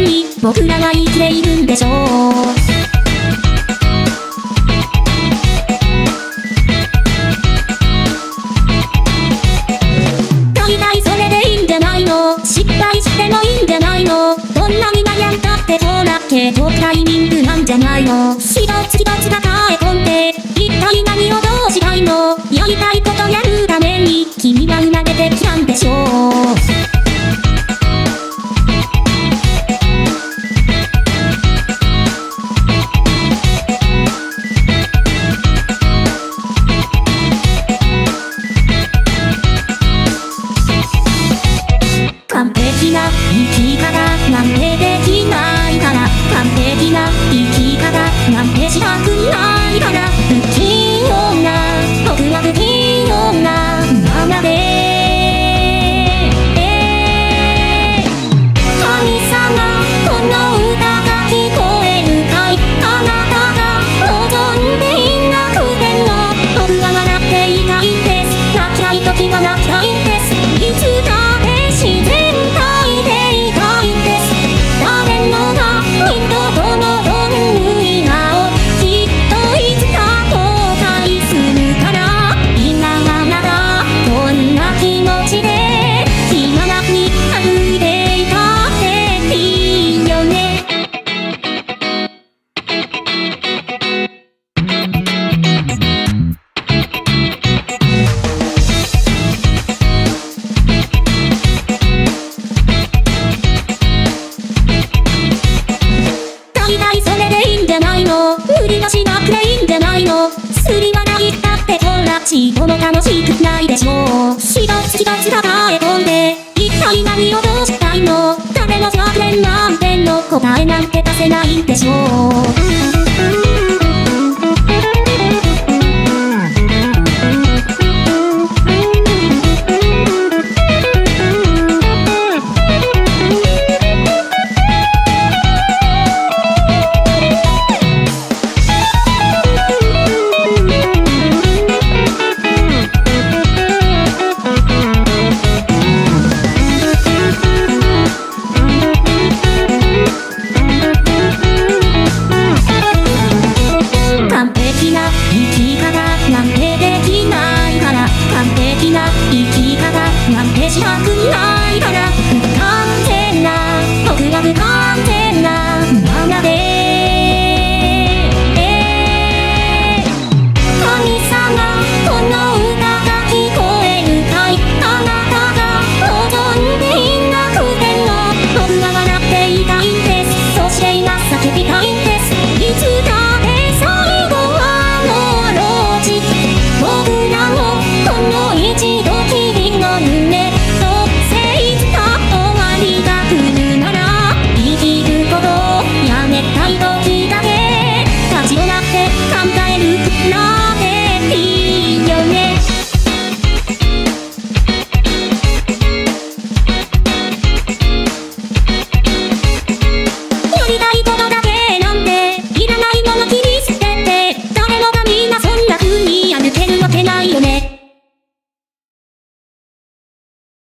に僕らは生きているんでしょう。大体それでいいんじゃないの、失敗してもいいんじゃないの、どんなに悩んだってそうだけどタイミングなんじゃないの。一つ一つ抱え込んで一体何をどうしたいの、やりたいことやるために君は生まれてきたんでしょう。完璧な生き方なんてできないから、完璧な生き方なんてしたくないから、不器用な僕は不器用なままで、神様この歌が聞こえるかい、あなたが望んでいなくても僕は笑っていたいんです、泣きたい時は泣きたいんです、いつだって自然無理はしなくていいんじゃないの、すり笑いだってほらちっとも楽しくないでしょう。一つ一つ抱え込んで一体何をどうしたいの、誰も100点満点の答えなんて出せないんでしょう。完璧な